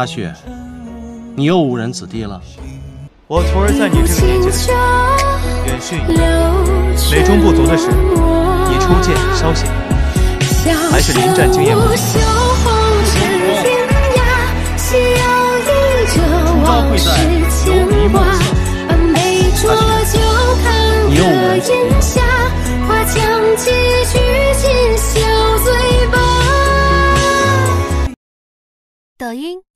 阿雪，你又无人子弟了。 我徒儿在你这个年纪的时候，远逊一代，美中不足的是，你初见稍显，还是临战经验不足。 出招贵在游离莫测。阿雪，你又无人子弟了。 抖音。